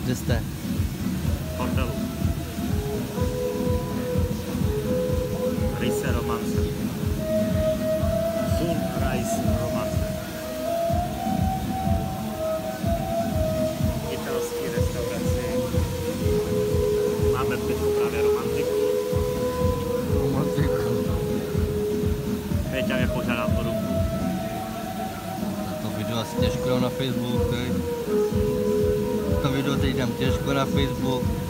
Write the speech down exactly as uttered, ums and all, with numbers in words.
Kde jste? V hotelu. Rice Romance. Sunrise Romance. Italský restauraci. Máme teď právě romantiku. Romantiku. Péťa mě požádal o ruku. To video asi těžko dám na Facebook, teď. To video teď dám těžko na Facebook.